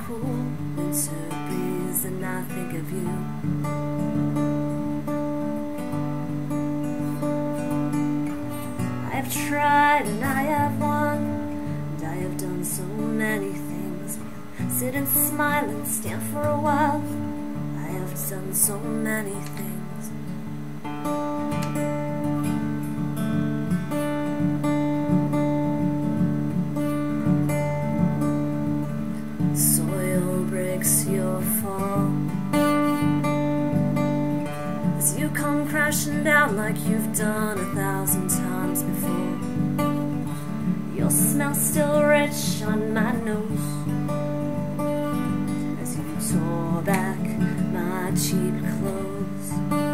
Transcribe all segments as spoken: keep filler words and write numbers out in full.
cool winter breeze, and I think of you. I have tried and I have won, and I have done so many things. We'll sit and smile and stand for a while. I have done so many things. Soil breaks your fall as you come crashing down like you've done a thousand times before. Your smell still rich on my nose as you tore back my cheap clothes.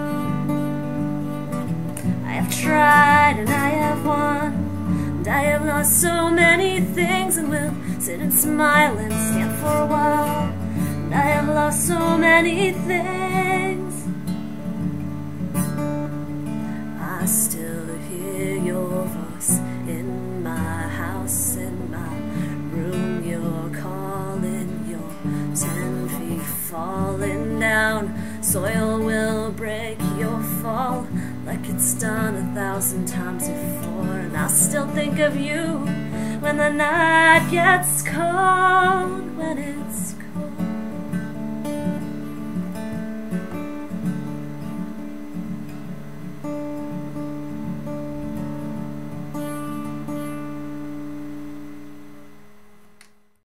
I have tried and I have won, and I have lost so many things, and will sit and smile and stand for a while. And I have lost so many things. I still hear your voice in my house, in my room. You're calling, you're ten feet falling down. Soil will break your fall like it's done a thousand times before. And I still think of you when the night gets cold, when it's